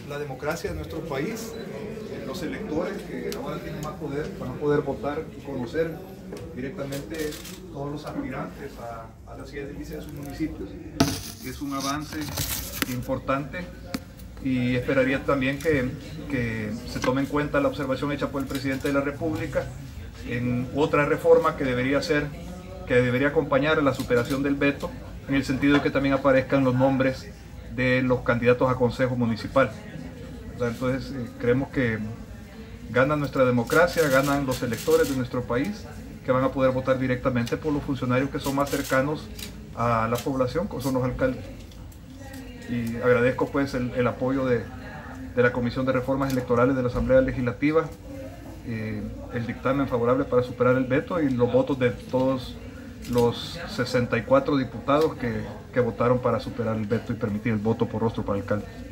la democracia de nuestro país. Los electores que ahora tienen más poder van a poder votar y conocer directamente todos los aspirantes a la silla de de sus municipios. Es un avance importante y esperaría también que se tome en cuenta la observación hecha por el presidente de la República en otra reforma que debería acompañar a la superación del veto, en el sentido de que también aparezcan los nombres de los candidatos a consejo municipal. Entonces creemos que gana nuestra democracia, ganan los electores de nuestro país, que van a poder votar directamente por los funcionarios que son más cercanos a la población, que son los alcaldes. Y agradezco pues el apoyo de la Comisión de Reformas Electorales de la Asamblea Legislativa, el dictamen favorable para superar el veto y los votos de todos los 64 diputados que votaron para superar el veto y permitir el voto por rostro para alcalde.